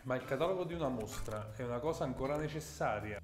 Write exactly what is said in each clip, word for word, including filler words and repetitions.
Ma il catalogo di una mostra è una cosa ancora necessaria?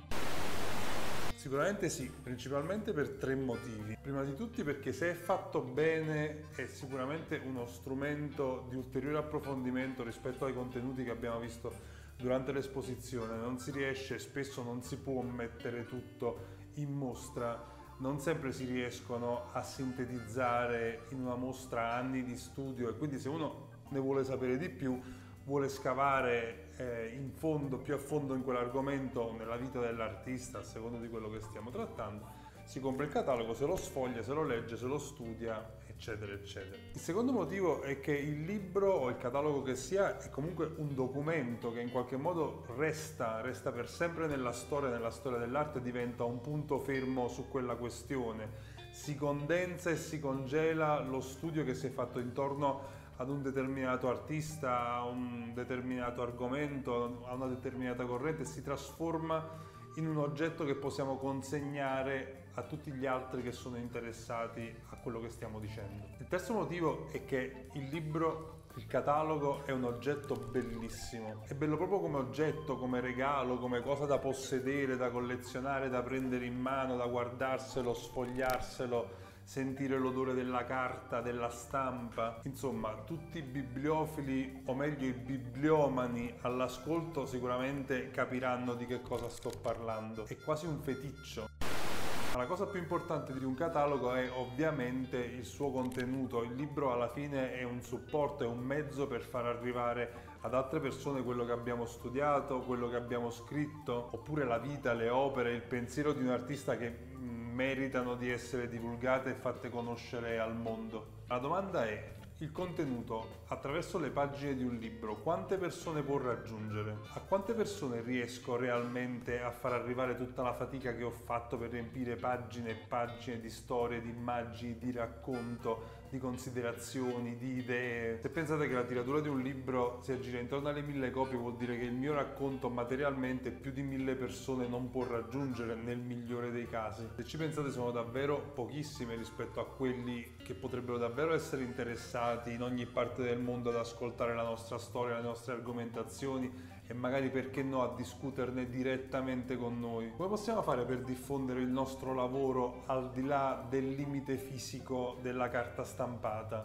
Sicuramente sì, principalmente per tre motivi. Prima di tutti perché se è fatto bene è sicuramente uno strumento di ulteriore approfondimento rispetto ai contenuti che abbiamo visto durante l'esposizione. Non si riesce, spesso non si può mettere tutto in mostra, non sempre si riescono a sintetizzare in una mostra anni di studio e quindi se uno ne vuole sapere di più, vuole scavare eh, in fondo, più a fondo in quell'argomento nella vita dell'artista, a seconda di quello che stiamo trattando, si compra il catalogo, se lo sfoglia, se lo legge, se lo studia, eccetera, eccetera. Il secondo motivo è che il libro o il catalogo che sia è comunque un documento che in qualche modo resta, resta per sempre nella storia, nella storia dell'arte, diventa un punto fermo su quella questione, si condensa e si congela lo studio che si è fatto intorno ad un determinato artista, a un determinato argomento, a una determinata corrente, si trasforma in un oggetto che possiamo consegnare a tutti gli altri che sono interessati a quello che stiamo dicendo. Il terzo motivo è che il libro, il catalogo, è un oggetto bellissimo. È bello proprio come oggetto, come regalo, come cosa da possedere, da collezionare, da prendere in mano, da guardarselo, sfogliarselo, sentire l'odore della carta, della stampa. Insomma, tutti i bibliofili, o meglio i bibliomani all'ascolto sicuramente capiranno di che cosa sto parlando. È quasi un feticcio. Ma la cosa più importante di un catalogo è ovviamente il suo contenuto. Il libro alla fine è un supporto, è un mezzo per far arrivare ad altre persone quello che abbiamo studiato, quello che abbiamo scritto, oppure la vita, le opere, il pensiero di un artista che meritano di essere divulgate e fatte conoscere al mondo. La domanda è: il contenuto attraverso le pagine di un libro quante persone può raggiungere? A quante persone riesco realmente a far arrivare tutta la fatica che ho fatto per riempire pagine e pagine di storie, di immagini, di racconto, di considerazioni, di idee? Se pensate che la tiratura di un libro si aggira intorno alle mille copie, vuol dire che il mio racconto materialmente più di mille persone non può raggiungere nel migliore dei casi. Se ci pensate sono davvero pochissime rispetto a quelli che potrebbero davvero essere interessati in ogni parte del mondo ad ascoltare la nostra storia, le nostre argomentazioni e magari, perché no, a discuterne direttamente con noi. Come possiamo fare per diffondere il nostro lavoro al di là del limite fisico della carta stampata?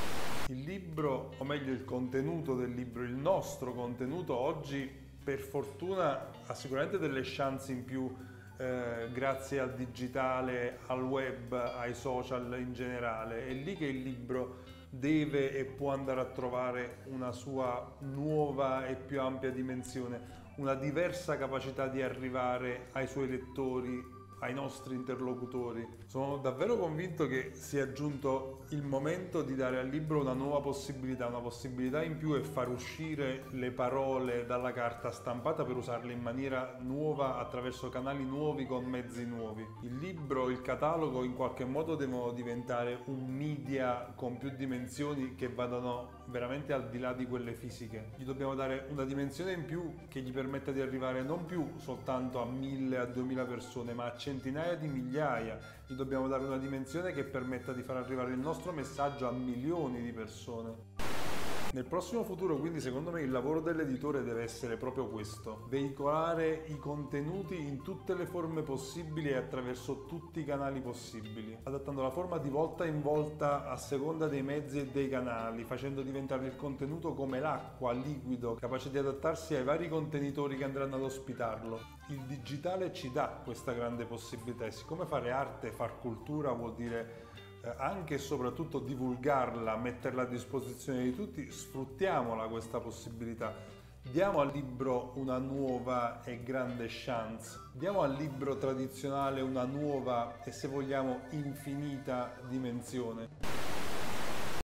Il libro, o meglio il contenuto del libro, il nostro contenuto oggi per fortuna ha sicuramente delle chance in più Eh, grazie al digitale, al web, ai social in generale. È lì che il libro deve e può andare a trovare una sua nuova e più ampia dimensione, una diversa capacità di arrivare ai suoi lettori, ai nostri interlocutori. Sono davvero convinto che sia giunto il momento di dare al libro una nuova possibilità, una possibilità in più, e far uscire le parole dalla carta stampata per usarle in maniera nuova attraverso canali nuovi con mezzi nuovi. Il libro, il catalogo in qualche modo devono diventare un media con più dimensioni che vadano veramente al di là di quelle fisiche. Gli dobbiamo dare una dimensione in più che gli permetta di arrivare non più soltanto a mille, a duemila persone, ma a centinaia di migliaia. Gli dobbiamo dare una dimensione che permetta di far arrivare il nostro messaggio a milioni di persone. Nel prossimo futuro, quindi, secondo me il lavoro dell'editore deve essere proprio questo: veicolare i contenuti in tutte le forme possibili e attraverso tutti i canali possibili, adattando la forma di volta in volta a seconda dei mezzi e dei canali, facendo diventare il contenuto come l'acqua, liquido, capace di adattarsi ai vari contenitori che andranno ad ospitarlo. Il digitale ci dà questa grande possibilità, e siccome fare arte, far cultura vuol dire anche e soprattutto divulgarla, metterla a disposizione di tutti, sfruttiamola questa possibilità. Diamo al libro una nuova e grande chance, diamo al libro tradizionale una nuova e, se vogliamo, infinita dimensione.